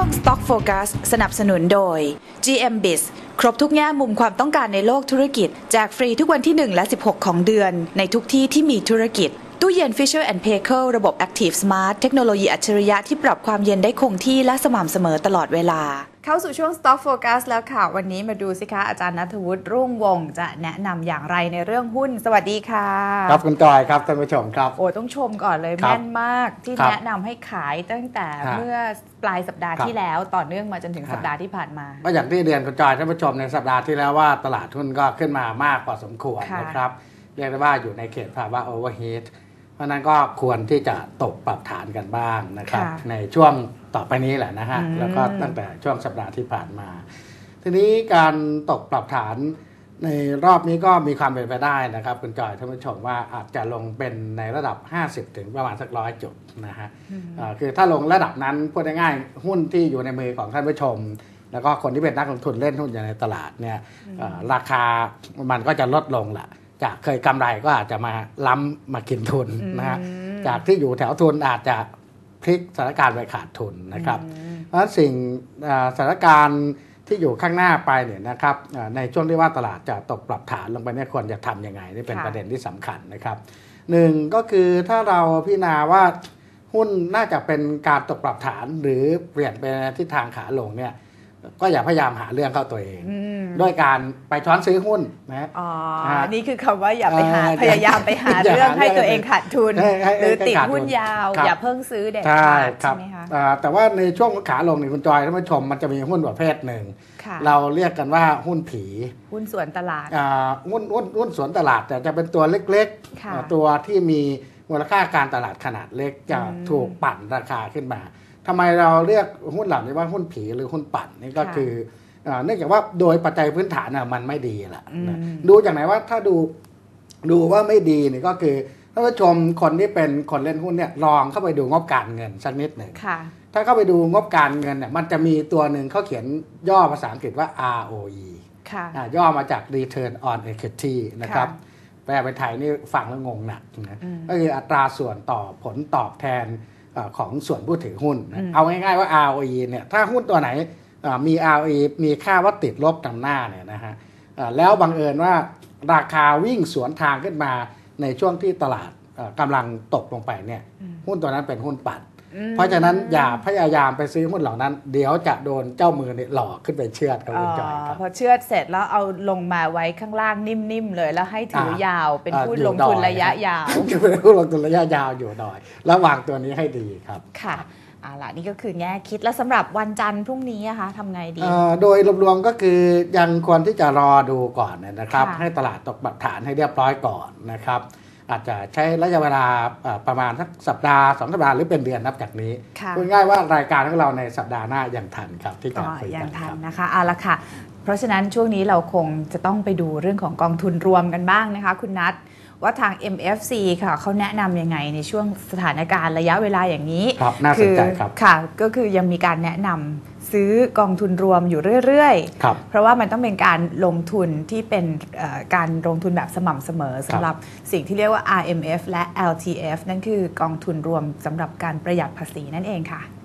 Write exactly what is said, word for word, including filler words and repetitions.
ง Stock Focus สนับสนุนโดย จี เอ็ม Biz ครบทุกแง่มุมความต้องการในโลกธุรกิจแจกฟรีทุกวันที่หนึ่งและสิบหกของเดือนในทุกที่ที่มีธุรกิจตู้เย็น Fisher แอนด์ Paykel ระบบ Active Smart เทคโนโลยีอัจฉริยะที่ปรับความเย็นได้คงที่และสม่ำเสมอตลอดเวลาเข้าสู่ช่วง Stock Focus แล้วค่ะวันนี้มาดูสิคะอาจารย์ณัฐวุฒิรุ่งวงศ์จะแนะนำอย่างไรในเรื่องหุ้นสวัสดีค่ะครับคุณจอยครับท่านผู้ชมครับโอ้ต้องชมก่อนเลยแม่นมากที่แนะนำให้ขายตั้งแต่เมื่อปลายสัปดาห์ที่แล้วต่อเนื่องมาจนถึงสัปดาห์ที่ผ่านมาก็อย่างที่เรียนคุณจอยท่านผู้ชมในสัปดาห์ที่แล้วว่าตลาดหุ้นก็ขึ้นมามากพอสมควรนะครับเรียกได้ว่าอยู่ในเขตภาวะโอเวอร์ฮีทเพราะนั้นก็ควรที่จะตกปรับฐานกันบ้างนะครับในช่วงต่อไปนี้แหละนะฮะแล้วก็ตั้งแต่ช่วงสัปดาห์ที่ผ่านมาทีนี้การตกปรับฐานในรอบนี้ก็มีความเป็นไปได้นะครับคุณจอยท่านผู้ชมว่าอาจจะลงเป็นในระดับห้าสิบถึงประมาณสักร้อยจุดนะฮะคือถ้าลงระดับนั้นพูดง่ายๆหุ้นที่อยู่ในมือของท่านผู้ชมแล้วก็คนที่เป็นนักลงทุนเล่นหุ้นอยู่ในตลาดเนี่ยราคามันก็จะลดลงแหละจากเคยกำไรก็อาจจะมาล้ำมากินทุนนะฮะจากที่อยู่แถวทุนอาจจะพลิกสถานการณ์ไปขาดทุนนะครับเพราะฉะนั้นสิ่งสถานการณ์ที่อยู่ข้างหน้าไปเนี่ยนะครับในช่วงที่ว่าตลาดจะตกปรับฐานลงไปเนี่ยควรจะทำยังไงนี่เป็นประเด็นที่สำคัญนะครับหนึ่งก็คือถ้าเราพิจารณาว่าหุ้นน่าจะเป็นการตกปรับฐานหรือเปลี่ยนไปในทิศทางขาลงเนี่ยก็อย่าพยายามหาเรื่องเข้าตัวเองด้วยการไปช้อนซื้อหุ้นนะอ๋อนี่คือคำว่าอย่าไปหาพยายามไปหาเรื่องให้ตัวเองขาดทุนหรือติดหุ้นยาวอย่าเพิ่งซื้อเด็ดขาดใช่ไหมคะแต่ว่าในช่วงขาลงนี่คุณจอยท่านผู้ชมมันจะมีหุ้นประเภทหนึ่งเราเรียกกันว่าหุ้นผีหุ้นสวนตลาดหุ้นหุ้นหุ้นสวนตลาดแต่จะเป็นตัวเล็กๆตัวที่มีมูลค่าการตลาดขนาดเล็กจะถูกปั่นราคาขึ้นมาทำไมเราเรียกหุ้นเหล่านี้ว่าหุ้นผีหรือหุ้นปั่นนี่ก็คือเนื่องจากว่าโดยปัจจัยพื้นฐานน่ะมันไม่ดีแหละดูจากไหนว่าถ้าดูดูว่าไม่ดีนี่ก็คือท่านผู้ชมคนที่เป็นคนเล่นหุ้นเนี่ยลองเข้าไปดูงบการเงินสักนิดหนึ่งถ้าเข้าไปดูงบการเงินเนี่ยมันจะมีตัวหนึ่งเขาเขียนย่อภาษาอังกฤษว่า อาร์ โอ อี ย่อมาจาก Return on Equity นะครับแปลเป็นไทยนี่ฟังแล้วงงหนักนะก็คืออัตราส่วนต่อผลตอบแทนของส่วนผู้ถือหุ้นเอาง่ายๆว่า อาร์ โอ อี เนี่ยถ้าหุ้นตัวไหนมี อาร์ โอ อี มีค่าว่าติดลบนำหน้าเนี่ยนะฮะแล้วบังเอิญว่าราคาวิ่งสวนทางขึ้นมาในช่วงที่ตลาดกำลังตกลงไปเนี่ยหุ้นตัวนั้นเป็นหุ้นปั่นเพราะฉะนั้นอย่าพยายามไปซื้อหุ้นเหล่านั้นเดี๋ยวจะโดนเจ้ามือเนี่ยหลอกขึ้นไปเชือดครับคุณจอยครับพอเชือดเสร็จแล้วเอาลงมาไว้ข้างล่างนิ่มๆเลยแล้วให้ถือยาวเป็นหุ้นลงทุนระยะยาวเป็นหุ้นลงทุนระยะยาวอยู่หน่อยระวังตัวนี้ให้ดีครับค่ะเอาล่ะนี่ก็คือแง่คิดแล้วสำหรับวันจันทร์พรุ่งนี้นะคะทำไงดีโดยรวมๆก็คือยังควรที่จะรอดูก่อนนะครับให้ตลาดตกปรับฐานให้เรียบร้อยก่อนนะครับอาจจะใช้ระยะเวลาประมาณสักสัปดาห์สองสัปดาห์หรือเป็นเดือนนับจากนี้พูดง่ายว่ารายการของเราในสัปดาห์หน้ายังทันครับที่จะคุยกันทันนะคะเอาละค่ะเพราะฉะนั้นช่วงนี้เราคงจะต้องไปดูเรื่องของกองทุนรวมกันบ้างนะคะคุณนัทว่าทาง เอ็ม เอฟ ซี ค่ะเขาแนะนำยังไงในช่วงสถานการณ์ระยะเวลาอย่างนี้ครับน่าสนใจครับค่ะก็คือยังมีการแนะนำซื้อกองทุนรวมอยู่เรื่อยๆเพราะว่ามันต้องเป็นการลงทุนที่เป็นการลงทุนแบบสม่ำเสมอสำหรับสิ่งที่เรียกว่า อาร์ เอ็ม เอฟ และ แอล ที เอฟ นั่นคือกองทุนรวมสำหรับการประหยัดภาษีนั่นเองค่ะ